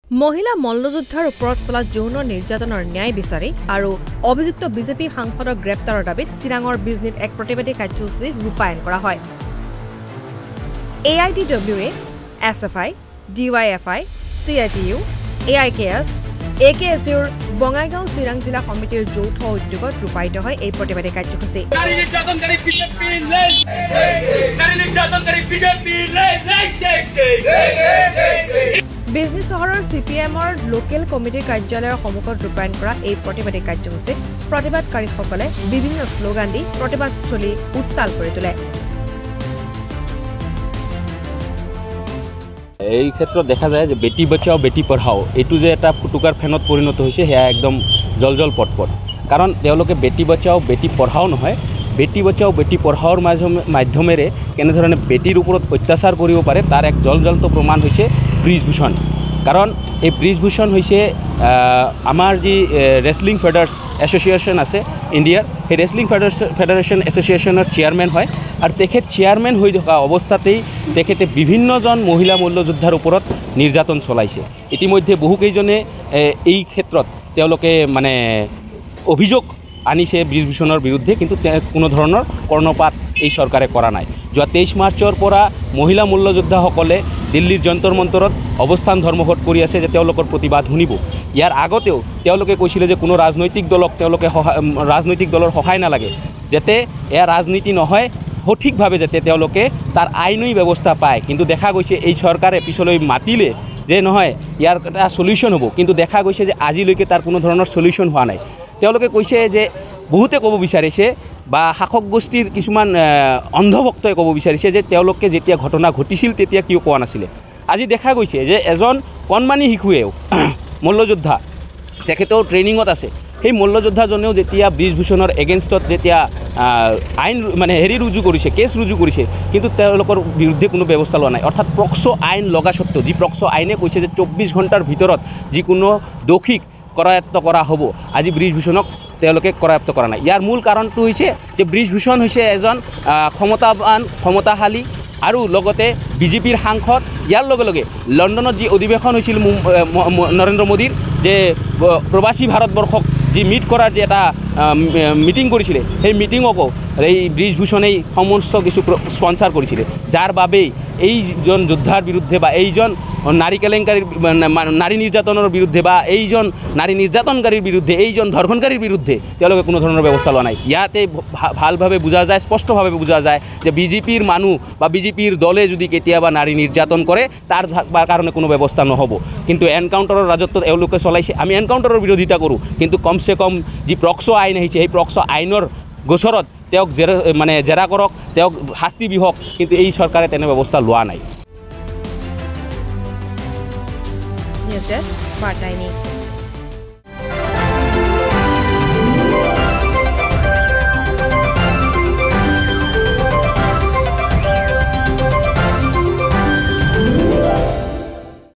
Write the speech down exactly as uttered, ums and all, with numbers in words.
মহিলা মল্লযোদ্ধাৰ ওপৰত চলা যৌন নিৰ্যাতনৰ ন্যায় বিচাৰি আৰু অভিযুক্ত বিজেপি সাংসদৰ গ্ৰেপ্তাৰৰ দাবীত চিৰাঙৰ বিজনীত এক প্ৰতিবাদী কাৰ্যসূচী ৰূপায়ণ কৰা হয়। A I T W A, S F I, D Y F I, C I T U, A I K S, A K S ইউৰ বঙাইগাঁও চিৰাং জিলা সমিতিৰ যৌথ উদ্যোগত ৰূপায়িত হয় এই প্ৰতিবাদী কাৰ্যসূচী। বিজনী চহৰৰ চি পি এমৰ লোকেল কমিটিৰ কাৰ্যালয়ৰ সন্মুখত ৰূপায়ণ কৰা এই প্ৰতিবাদী কাৰ্যসূচীত প্ৰতিবাদকাৰীসকলে বিভিন্ন শ্লোগান দি প্ৰতিবাদস্থলী উত্তাল কৰি তোলে। এই ক্ষেত্ৰত দেখা যায় যে বেটি বচাও বেটি পঢ়াও এইটো যে এটা ফুটুকাৰ ফেনত পৰিণত হৈছে সেয়া একদম জলজল পটপট। কাৰণ তেওঁলোকে বেটি বচাও বেটি পঢ়াও নহয়, বেটি বচাও বেটি পঢ়াওৰ মাধ্যমেৰে কেনেধৰণে বেটিৰ ওপৰত অত্যাচাৰ কৰিব পাৰে তাৰ এক জলজলন্ত প্ৰমাণ হৈছে ব্ৰিজভূষণ। কাৰণ এই ব্ৰিজভূষণ হৈছে আমাৰ যি ৰেচলিং ফেডাৰেশ্যন এছ'চিয়েশ্যন আছে ইণ্ডিয়াৰ, সেই ৰেচলিং ফেডাৰেশ্যন এছ'চিয়েশ্যনৰ চেয়াৰমেন হয় আৰু তেখেত চেয়াৰমেন হৈ থকা অৱস্থাতেই তেখেতে বিভিন্নজন মহিলা মল্লযোদ্ধাৰ ওপৰত নিৰ্যাতন চলাইছে। ইতিমধ্যে বহুকেইজনে এই ক্ষেত্ৰত তেওঁলোকে মানে অভিযোগ আনিছে ব্ৰিজভূষণৰ বিৰুদ্ধে, কিন্তু কোনো ধৰণৰ কৰ্ণপাত এই চৰকাৰে কৰা নাই। যোৱা তেইছ মাৰ্চৰ পৰা মহিলা মল্লযোদ্ধাসকলে দিল্লীৰ যন্তৰ মন্তৰত অৱস্থান ধৰ্মঘট কৰি আছে যে তেওঁলোকৰ প্ৰতিবাদ শুনিব। ইয়াৰ আগতেও তেওঁলোকে কৈছিলে যে কোনো ৰাজনৈতিক দলক তেওঁলোকে সহায় ৰাজনৈতিক দলৰ সহায় নালাগে, যাতে এয়া ৰাজনীতি নহয়, সঠিকভাৱে যাতে তেওঁলোকে তাৰ আইনী ব্যৱস্থা পায়। কিন্তু দেখা গৈছে এই চৰকাৰে পিছলৈ মাতিলে যে নহয় ইয়াৰ এটা চলিউশ্যন হ'ব, কিন্তু দেখা গৈছে যে আজিলৈকে তাৰ কোনো ধৰণৰ চলিউশ্যন হোৱা নাই। তেওঁলোকে কৈছে যে বহুতে ক'ব বিচাৰিছে বা শাসক গোষ্ঠীৰ কিছুমান অন্ধভক্তই ক'ব বিচাৰিছে যে তেওঁলোকে যেতিয়া ঘটনা ঘটিছিল তেতিয়া কিয় কোৱা নাছিলে। আজি দেখা গৈছে যে এজন কণমানি শিশুৱেও মল্লযোদ্ধা, তেখেতেও ট্ৰেইনিঙত আছে, সেই মল্লযোদ্ধাজনেও যেতিয়া ব্ৰিজভূষণৰ এগেইনষ্টত যেতিয়া আইন মানে হেৰি ৰুজু কৰিছে, কেছ ৰুজু কৰিছে, কিন্তু তেওঁলোকৰ বিৰুদ্ধে কোনো ব্যৱস্থা লোৱা নাই। অৰ্থাৎ প্ৰক্সো আইন লগা স্বত্বেও, যি প্ৰক্সো আইনে কৈছে যে চৌব্বিছ ঘণ্টাৰ ভিতৰত যিকোনো দোষীক কৰায়ত্ব কৰা হ'ব, আজি ব্ৰিজভূষণক তেওঁলোকে কৰায়ত্ব কৰা নাই। ইয়াৰ মূল কাৰণটো হৈছে যে ব্ৰিজভূষণ হৈছে এজন ক্ষমতাৱান ক্ষমতাশালী আৰু লগতে বিজেপিৰ সাংসদ। ইয়াৰ লগে লগে লণ্ডনত যি অধিৱেশন হৈছিল নৰেন্দ্ৰ মোদীৰ, যে প্ৰবাসী ভাৰতবৰ্ষক যি মিট কৰাৰ যি এটা মিটিং কৰিছিলে, সেই মিটিঙকো এই ব্ৰিজভূষণেই সমস্ত কিছু স্পন্সাৰ কৰিছিলে, যাৰ বাবেই এইজন যোদ্ধাৰ বিৰুদ্ধে বা এইজন নাৰী কেলেংকাৰীৰ নাৰী নিৰ্যাতনৰ বিৰুদ্ধে বা এইজন নাৰী নিৰ্যাতনকাৰীৰ বিৰুদ্ধে, এইজন ধৰ্ষণকাৰীৰ বিৰুদ্ধে তেওঁলোকে কোনো ধৰণৰ ব্যৱস্থা লোৱা নাই। ইয়াতে ভালভাৱে বুজা যায়, স্পষ্টভাৱে বুজা যায় যে বিজেপিৰ মানুহ বা বিজেপিৰ দলে যদি কেতিয়াবা নাৰী নিৰ্যাতন কৰে তাৰ কাৰণে কোনো ব্যৱস্থা নহ'ব। কিন্তু এনকাউণ্টাৰৰ ৰাজত্ব এওঁলোকে চলাইছে। আমি এনকাউণ্টাৰৰ বিৰোধিতা কৰোঁ, কিন্তু কমচে কম যি প্ৰক্সো আইন আহিছে সেই প্ৰক্সো আইনৰ গোচৰত তেওঁক জেৰা মানে জেৰা কৰক, তেওঁক শাস্তি বিহক, কিন্তু এই চৰকাৰে তেনে ব্যৱস্থা লোৱা নাই। News Desk, Barta.